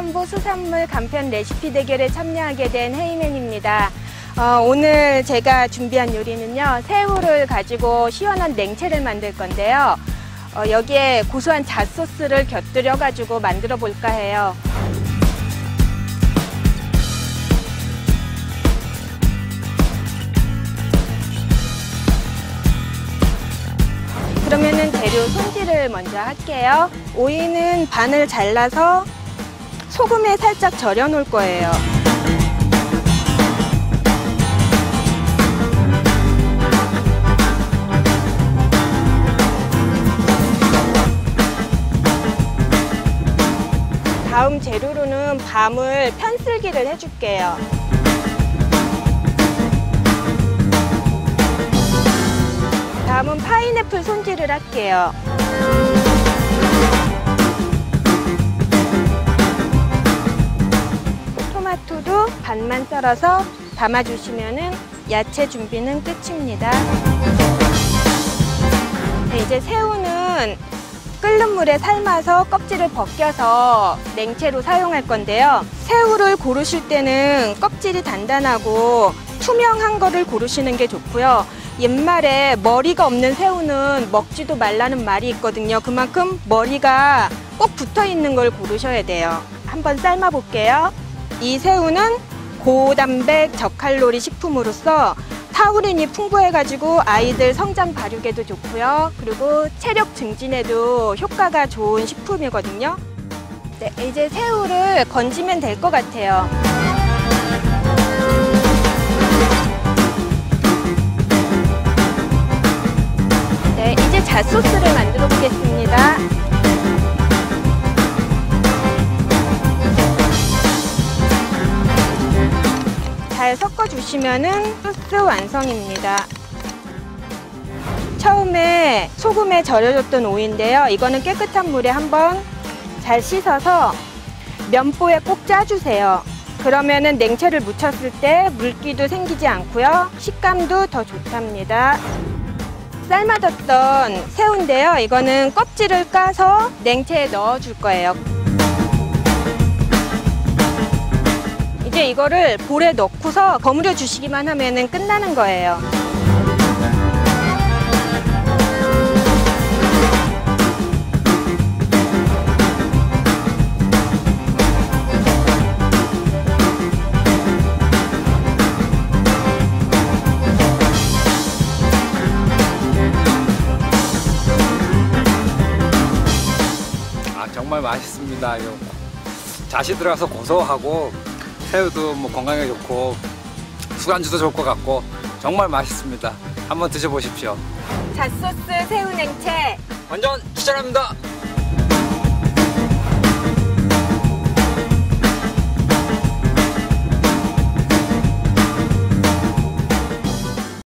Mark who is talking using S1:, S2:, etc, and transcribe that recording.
S1: 남해안부 수산물 간편 레시피 대결에 참여하게 된 헤이맨입니다. 오늘 제가 준비한 요리는요, 새우를 가지고 시원한 냉채를 만들 건데요. 여기에 고소한 잣소스를 곁들여 가지고 만들어 볼까 해요. 그러면은 재료 손질을 먼저 할게요. 오이는 반을 잘라서 소금에 살짝 절여 놓을 거예요. 다음 재료로는 밤을 편슬기를 해줄게요. 다음은 파인애플 손질을 할게요. 토마토도 반만 썰어서 담아주시면은 야채 준비는 끝입니다. 네, 이제 새우는 끓는 물에 삶아서 껍질을 벗겨서 냉채로 사용할 건데요. 새우를 고르실 때는 껍질이 단단하고 투명한 거를 고르시는 게 좋고요. 옛말에 머리가 없는 새우는 먹지도 말라는 말이 있거든요. 그만큼 머리가 꼭 붙어 있는 걸 고르셔야 돼요. 한번 삶아 볼게요. 이 새우는 고단백 저칼로리 식품으로서 타우린이 풍부해가지고 아이들 성장 발육에도 좋고요. 그리고 체력 증진에도 효과가 좋은 식품이거든요. 네, 이제 새우를 건지면 될 것 같아요. 네, 이제 잣소스를 만들어 보겠습니다. 잘 섞어주시면은 소스 완성입니다. 처음에 소금에 절여줬던 오이인데요. 이거는 깨끗한 물에 한번 잘 씻어서 면보에 꼭 짜주세요. 그러면은 냉채를 무쳤을 때 물기도 생기지 않고요. 식감도 더 좋답니다. 삶아뒀던 새우인데요. 이거는 껍질을 까서 냉채에 넣어줄 거예요. 이제 이거를 볼에 넣고서 버무려 주시기만 하면 끝나는 거예요.
S2: 정말 맛있습니다. 잣이 들어가서 고소하고 새우도 건강에 좋고 술안주도 좋을 것 같고 정말 맛있습니다. 한번 드셔보십시오.
S1: 잣소스 새우 냉채
S2: 완전 추천합니다.